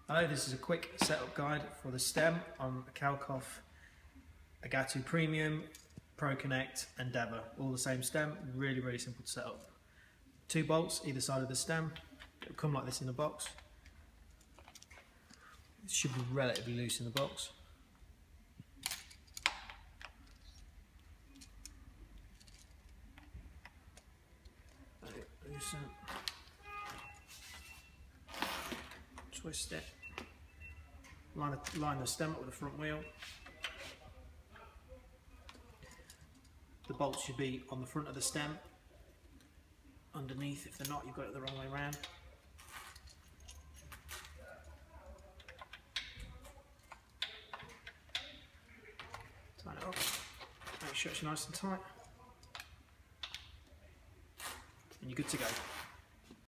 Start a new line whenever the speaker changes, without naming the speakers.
Hello, this is a quick setup guide for the stem on a Kalkhoff Agattu Premium, Pro Connect, Endeavour. All the same stem, really simple to set up. 2 bolts either side of the stem. It'll come like this in the box. It should be relatively loose in the box. Loosen. Twist it. Line the stem up with the front wheel. The bolts should be on the front of the stem. Underneath, if they're not, you've got it the wrong way around. Tighten it up. Make sure it's nice and tight. And you're good to go.